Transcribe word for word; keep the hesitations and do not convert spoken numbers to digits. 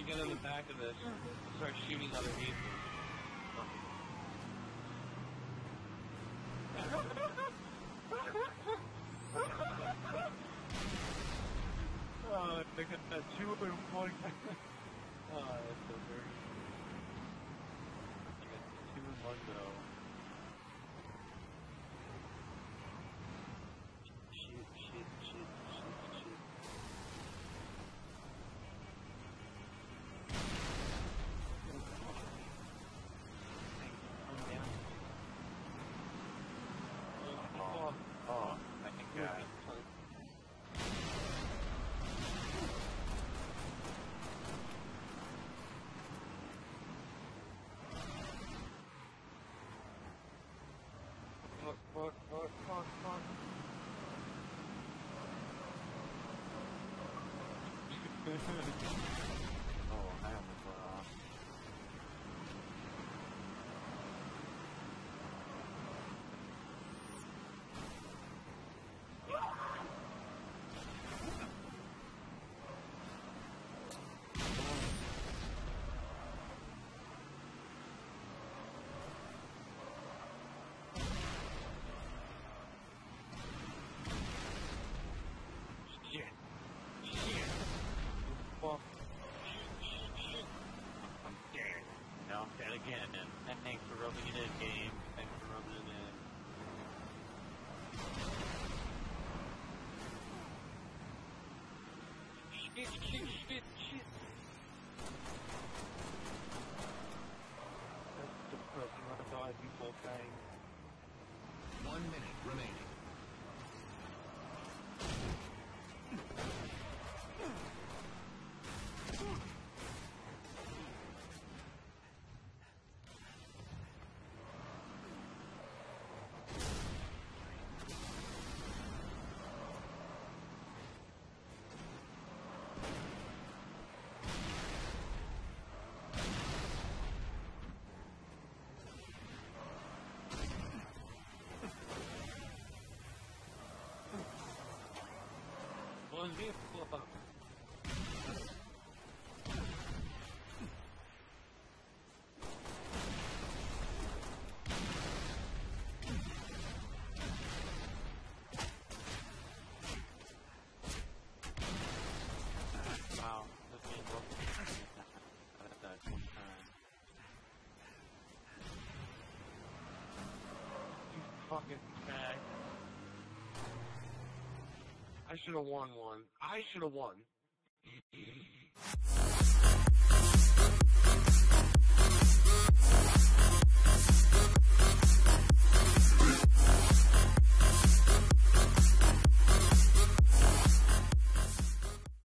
you get in the back of this, start shooting other vehicles. Oh, they got that two in one. Oh, that's so dirty. I got two in one though. Shit, shit, shit, shit, shit. I'm down. Oh, oh, thank God. Fuck, fuck, fuck, fuck, fuck. Oh, I almost went off. Shit. Shit. Fuck. I'm dead. No, I'm dead again. And thanks for rubbing it in, game. Thanks for rubbing it in. Shit, shit, shit, shit. That's depressing. I thought I'd be full Fang. One minute remaining. One vehicle up. Wow, this game broke. I died one time. You fucking bag. I should have won one. I should have won.